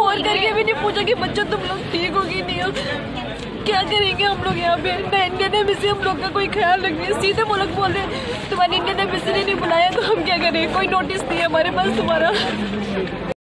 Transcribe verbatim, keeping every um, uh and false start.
Phone करके भी नहीं पूछा कि बच्चा तुम लोग ठीक हो कि नहीं हो। क्या करेंगे हम लोग यहाँ पे? ना इंडियन एम्बेसी हम लोग का कोई ख्याल रख रही है, सीधे वो लोग बोल रहे तुम्हारी इंडियन एम्बेसी ने नहीं बुलाया तो हम क्या करें, कोई नोटिस नहीं है हमारे पास तुम्हारा।